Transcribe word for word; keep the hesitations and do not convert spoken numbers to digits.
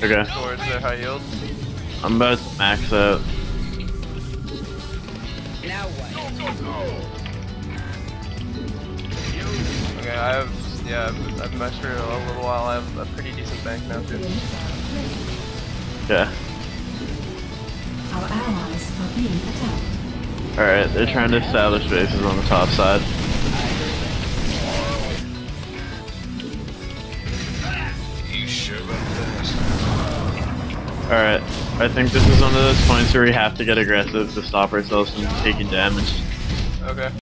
Okay. Towards their high yield. I'm about to max out. Now what? Okay, I have, yeah, I've, I've meshed for a little while. I have a pretty decent bank now too. Yeah. Our allies are being attacked. Alright, they're trying to establish bases on the top side. You sure about this? Alright, I think this is one of those points where we have to get aggressive to stop ourselves from taking damage. Okay.